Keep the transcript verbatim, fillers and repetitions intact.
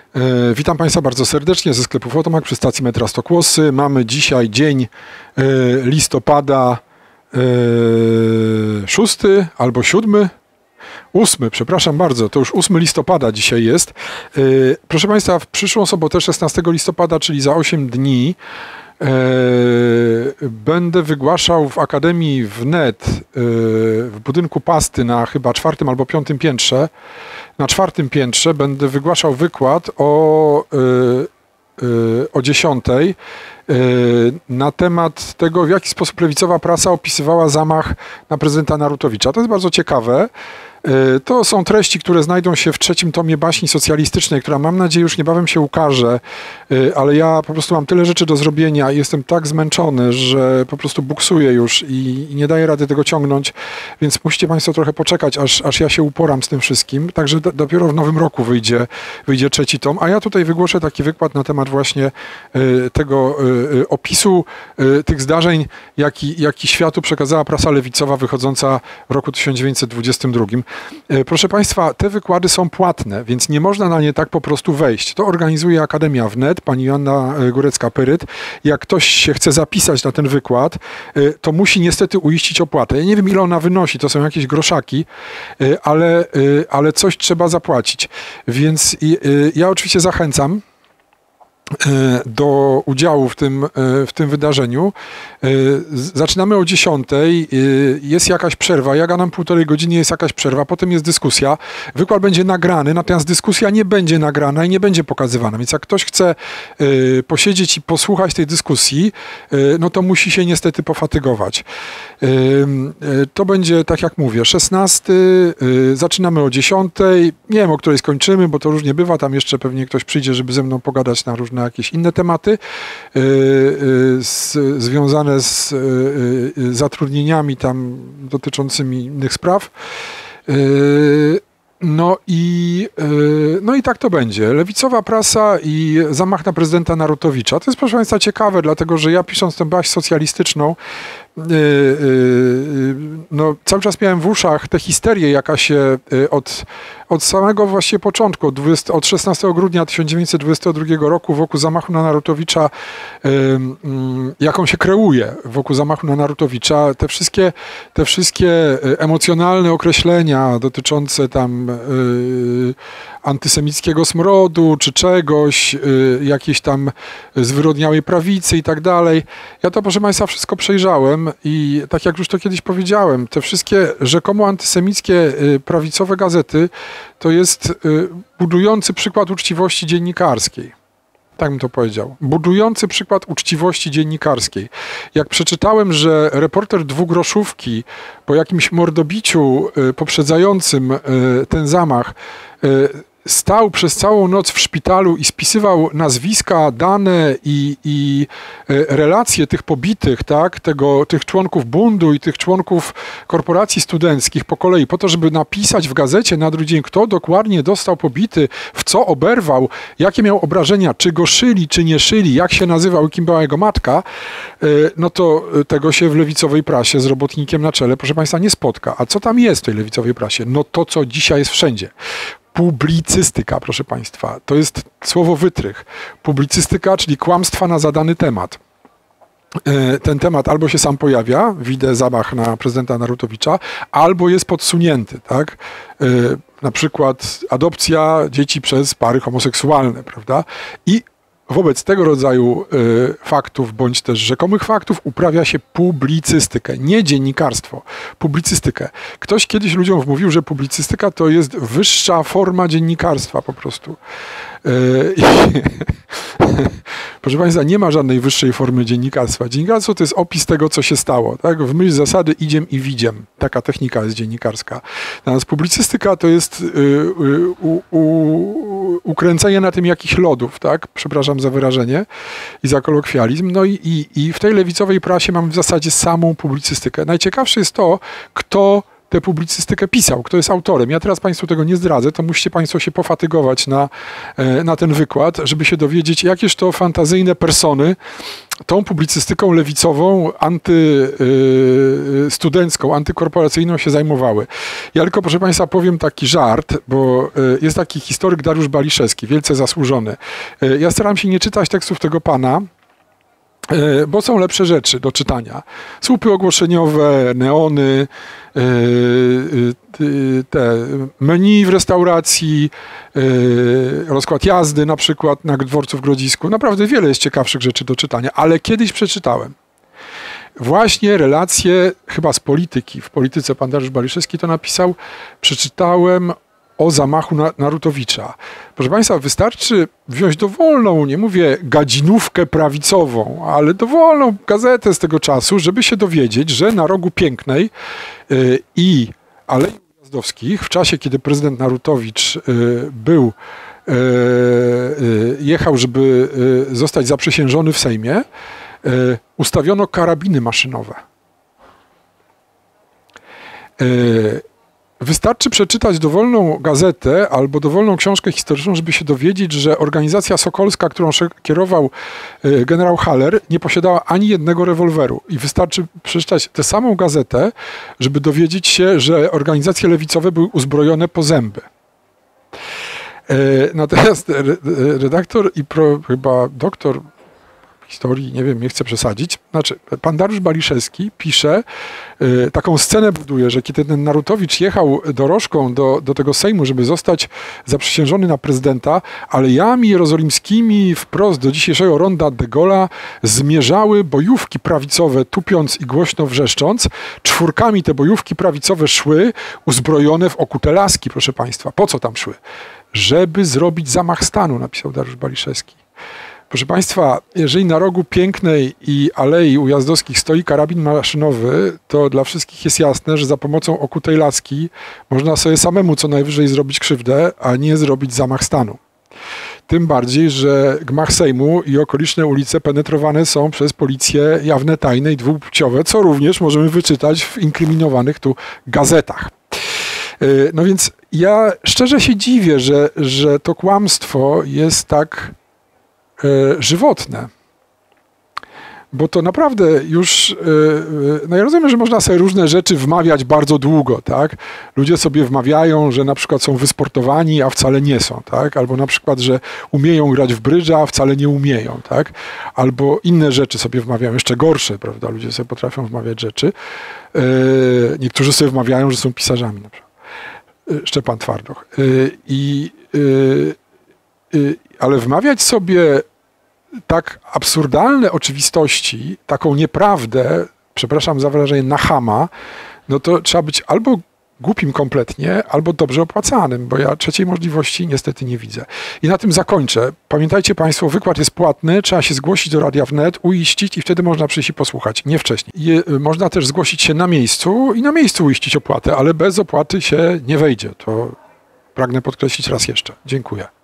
E, witam Państwa bardzo serdecznie ze sklepu Fotomak przy stacji metra Stokłosy. Mamy dzisiaj dzień e, listopada e, szósty albo siódmy. ósmy, przepraszam bardzo, to już ósmy listopada dzisiaj jest. E, proszę Państwa, w przyszłą sobotę szesnastego listopada, czyli za osiem dni, e, będę wygłaszał w Akademii W N E T e, w budynku Pasty na chyba czwartym albo piątym piętrze. Na czwartym piętrze będę wygłaszał wykład o, yy, yy, o dziesiątej yy, na temat tego, w jaki sposób lewicowa prasa opisywała zamach na prezydenta Narutowicza. To jest bardzo ciekawe. Yy, to są treści, które znajdą się w trzecim tomie baśni socjalistycznej, która mam nadzieję już niebawem się ukaże, yy, ale ja po prostu mam tyle rzeczy do zrobienia i jestem tak zmęczony, że po prostu buksuję już i, i nie daję rady tego ciągnąć, więc musicie Państwo trochę poczekać, aż, aż ja się uporam z tym wszystkim. Także do, dopiero w nowym roku wyjdzie, wyjdzie trzeci tom, a ja tutaj wygłoszę taki wykład na temat właśnie y, tego y, opisu y, tych zdarzeń, jaki, jaki światu przekazała prasa lewicowa wychodząca w roku tysiąc dziewięćset dwudziestym drugim. Y, proszę Państwa, te wykłady są płatne, więc nie można na nie tak po prostu wejść. To organizuje Akademia W N E T, pani Joanna Górecka-Pyryt. Jak ktoś się chce zapisać na ten wykład, y, to musi niestety uiścić opłatę. Ja nie wiem, ile ona wynosi, to są jakieś groszaki, y, ale, y, ale coś trzeba zapłacić. Więc y, ja oczywiście zachęcam do udziału w tym, w tym wydarzeniu. Zaczynamy o dziesiątej, jest jakaś przerwa, ja gadam półtorej godziny, jest jakaś przerwa, potem jest dyskusja. Wykład będzie nagrany, natomiast dyskusja nie będzie nagrana i nie będzie pokazywana, więc jak ktoś chce posiedzieć i posłuchać tej dyskusji, no to musi się niestety pofatygować. To będzie, tak jak mówię, szesnasty, zaczynamy o dziesiątej, nie wiem, o której skończymy, bo to różnie bywa, tam jeszcze pewnie ktoś przyjdzie, żeby ze mną pogadać na różne na jakieś inne tematy y, y, z, związane z y, y, zatrudnieniami tam dotyczącymi innych spraw. Y, no i, y, no i tak to będzie. Lewicowa prasa i zamach na prezydenta Narutowicza. To jest, proszę Państwa, ciekawe, dlatego że ja, pisząc tę baśń socjalistyczną, Yy, yy, no, cały czas miałem w uszach tę histerię, jaka się yy, od, od samego właściwie początku, od, dwudziestego, od szesnastego grudnia tysiąc dziewięćset dwudziestego drugiego roku wokół zamachu na Narutowicza, yy, yy, jaką się kreuje wokół zamachu na Narutowicza. Te wszystkie, te wszystkie emocjonalne określenia dotyczące tam yy, antysemickiego smrodu, czy czegoś, yy, jakiejś tam zwyrodniałej prawicy i tak dalej. Ja to, proszę Państwa, wszystko przejrzałem i tak jak już to kiedyś powiedziałem, te wszystkie rzekomo antysemickie prawicowe gazety to jest budujący przykład uczciwości dziennikarskiej. Tak bym to powiedział. Budujący przykład uczciwości dziennikarskiej. Jak przeczytałem, że reporter dwugroszówki po jakimś mordobiciu poprzedzającym ten zamach stał przez całą noc w szpitalu i spisywał nazwiska, dane i, i relacje tych pobitych, tak, tego, tych członków bundu i tych członków korporacji studenckich po kolei, po to, żeby napisać w gazecie na drugi dzień, kto dokładnie dostał pobity, w co oberwał, jakie miał obrażenia, czy go szyli, czy nie szyli, jak się nazywał i kim była jego matka, no to tego się w lewicowej prasie z robotnikiem na czele, proszę Państwa, nie spotka. A co tam jest w tej lewicowej prasie? No to, co dzisiaj jest wszędzie. Publicystyka, proszę Państwa, to jest słowo wytrych. Publicystyka, czyli kłamstwa na zadany temat. Ten temat albo się sam pojawia, widzę zamach na prezydenta Narutowicza, albo jest podsunięty, tak? Na przykład adopcja dzieci przez pary homoseksualne, prawda? I wobec tego rodzaju y, faktów, bądź też rzekomych faktów uprawia się publicystykę, nie dziennikarstwo, publicystykę. Ktoś kiedyś ludziom wmówił, że publicystyka to jest wyższa forma dziennikarstwa po prostu. Y, i, proszę Państwa, nie ma żadnej wyższej formy dziennikarstwa. Dziennikarstwo to jest opis tego, co się stało. Tak? W myśl zasady idziem i widziem. Taka technika jest dziennikarska. Natomiast publicystyka to jest y, y, u, u, ukręcenie na tym jakichś lodów, tak? Przepraszam za wyrażenie i za kolokwializm. No i, i, i w tej lewicowej prasie mamy w zasadzie samą publicystykę. Najciekawsze jest to, kto tę publicystykę pisał, kto jest autorem. Ja teraz Państwu tego nie zdradzę, to musicie Państwo się pofatygować na, na ten wykład, żeby się dowiedzieć, jakież to fantazyjne persony tą publicystyką lewicową, antystudencką, antykorporacyjną się zajmowały. Ja tylko, proszę Państwa, powiem taki żart, bo jest taki historyk Dariusz Baliszewski, wielce zasłużony. Ja staram się nie czytać tekstów tego pana, bo są lepsze rzeczy do czytania. Słupy ogłoszeniowe, neony, te menu w restauracji, rozkład jazdy na przykład na dworcu w Grodzisku. Naprawdę wiele jest ciekawszych rzeczy do czytania, ale kiedyś przeczytałem właśnie relacje chyba z polityki. W Polityce pan Dariusz Baliszewski to napisał. Przeczytałem o zamachu na Narutowicza. Proszę Państwa, wystarczy wziąć dowolną, nie mówię gadzinówkę prawicową, ale dowolną gazetę z tego czasu, żeby się dowiedzieć, że na Rogu Pięknej yy, i Alei Ujazdowskich, w czasie, kiedy prezydent Narutowicz yy, był, yy, yy, jechał, żeby yy, zostać zaprzysiężony w Sejmie, yy, ustawiono karabiny maszynowe. Yy, Wystarczy przeczytać dowolną gazetę albo dowolną książkę historyczną, żeby się dowiedzieć, że organizacja sokolska, którą kierował generał Haller, nie posiadała ani jednego rewolweru. I wystarczy przeczytać tę samą gazetę, żeby dowiedzieć się, że organizacje lewicowe były uzbrojone po zęby. Natomiast redaktor i pro, chyba doktor historii, nie wiem, nie chcę przesadzić. Znaczy, pan Dariusz Baliszewski pisze, y, taką scenę buduje, że kiedy ten Narutowicz jechał dorożką do, do tego Sejmu, żeby zostać zaprzysiężony na prezydenta, alejami jerozolimskimi wprost do dzisiejszego ronda de Gaulle'a zmierzały bojówki prawicowe, tupiąc i głośno wrzeszcząc. Czwórkami te bojówki prawicowe szły, uzbrojone w okute laski, proszę Państwa. Po co tam szły? Żeby zrobić zamach stanu, napisał Dariusz Baliszewski. Proszę Państwa, jeżeli na Rogu Pięknej i Alei Ujazdowskich stoi karabin maszynowy, to dla wszystkich jest jasne, że za pomocą okutej laski można sobie samemu co najwyżej zrobić krzywdę, a nie zrobić zamach stanu. Tym bardziej, że gmach Sejmu i okoliczne ulice penetrowane są przez policje jawne, tajne i dwupłciowe, co również możemy wyczytać w inkryminowanych tu gazetach. No więc ja szczerze się dziwię, że, że to kłamstwo jest tak żywotne. Bo to naprawdę już, no ja rozumiem, że można sobie różne rzeczy wmawiać bardzo długo, tak? Ludzie sobie wmawiają, że na przykład są wysportowani, a wcale nie są, tak? Albo na przykład, że umieją grać w brydża, a wcale nie umieją, tak? Albo inne rzeczy sobie wmawiają, jeszcze gorsze, prawda? Ludzie sobie potrafią wmawiać rzeczy. Niektórzy sobie wmawiają, że są pisarzami, na przykład. Szczepan Twardoch. I ale wmawiać sobie tak absurdalne oczywistości, taką nieprawdę, przepraszam za wyrażenie, na chama, no to trzeba być albo głupim kompletnie, albo dobrze opłacanym, bo ja trzeciej możliwości niestety nie widzę. I na tym zakończę. Pamiętajcie Państwo, wykład jest płatny, trzeba się zgłosić do Radia Wnet, uiścić i wtedy można przyjść i posłuchać, nie wcześniej. Je, można też zgłosić się na miejscu i na miejscu uiścić opłatę, ale bez opłaty się nie wejdzie. To pragnę podkreślić raz jeszcze. Dziękuję.